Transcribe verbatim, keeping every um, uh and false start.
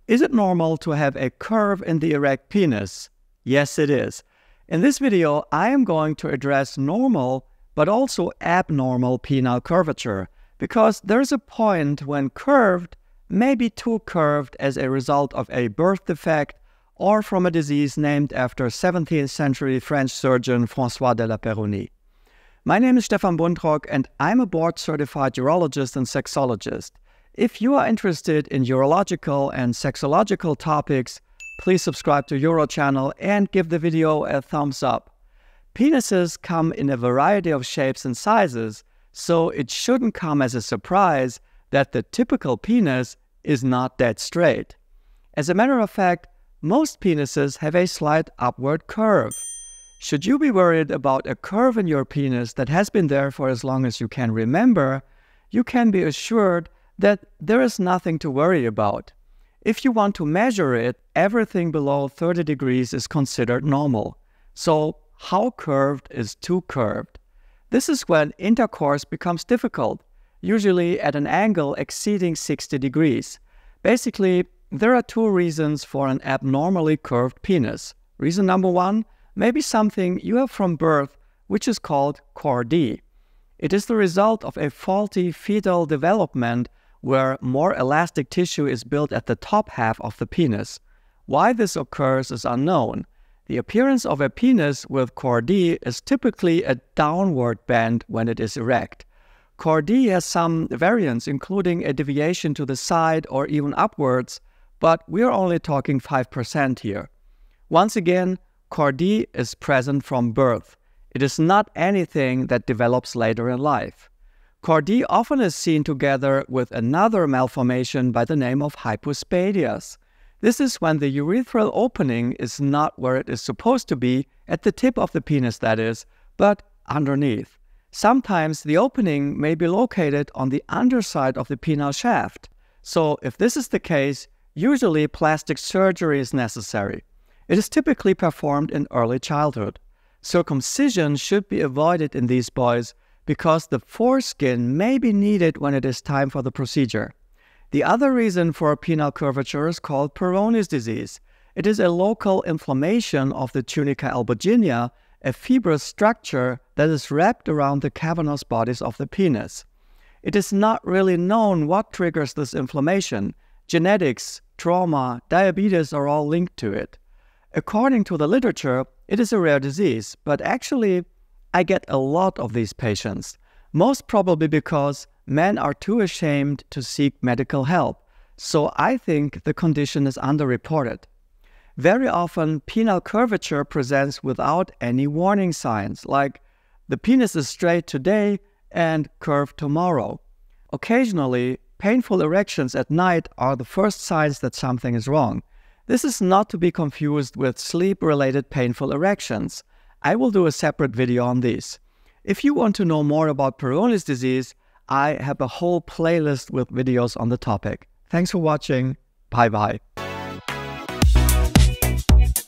Is it normal to have a curve in the erect penis? Yes, it is. In this video, I am going to address normal but also abnormal penile curvature, because there's a point when curved may be too curved as a result of a birth defect or from a disease named after seventeenth century French surgeon François de la Peyronie. My name is Stefan Buntrock and I'm a board-certified urologist and sexologist. If you are interested in urological and sexological topics, please subscribe to UroChannel and give the video a thumbs up. Penises come in a variety of shapes and sizes, so it shouldn't come as a surprise that the typical penis is not that straight. As a matter of fact, most penises have a slight upward curve. Should you be worried about a curve in your penis that has been there for as long as you can remember, you can be assured that there is nothing to worry about. If you want to measure it, everything below thirty degrees is considered normal. So, how curved is too curved? This is when intercourse becomes difficult, usually at an angle exceeding sixty degrees. Basically, there are two reasons for an abnormally curved penis. Reason number one may be something you have from birth, which is called Chordee. It is the result of a faulty fetal development where more elastic tissue is built at the top half of the penis. Why this occurs is unknown. The appearance of a penis with Chordee is typically a downward bend when it is erect. Chordee has some variants, including a deviation to the side or even upwards, but we are only talking five percent here. Once again, Chordee is present from birth. It is not anything that develops later in life. Chordee often is seen together with another malformation by the name of hypospadias. This is when the urethral opening is not where it is supposed to be, at the tip of the penis that is, but underneath. Sometimes the opening may be located on the underside of the penile shaft. So if this is the case, usually plastic surgery is necessary. It is typically performed in early childhood. Circumcision should be avoided in these boys because the foreskin may be needed when it is time for the procedure. The other reason for penile curvature is called Peyronie's disease. It is a local inflammation of the tunica albuginea, a fibrous structure that is wrapped around the cavernous bodies of the penis. It is not really known what triggers this inflammation. Genetics, trauma, diabetes are all linked to it. According to the literature, it is a rare disease, but actually, I get a lot of these patients, most probably because men are too ashamed to seek medical help, so I think the condition is underreported. Very often, penile curvature presents without any warning signs, like the penis is straight today and curved tomorrow. Occasionally, painful erections at night are the first signs that something is wrong. This is not to be confused with sleep-related painful erections. I will do a separate video on these. If you want to know more about Peyronie's disease, I have a whole playlist with videos on the topic. Thanks for watching. Bye bye.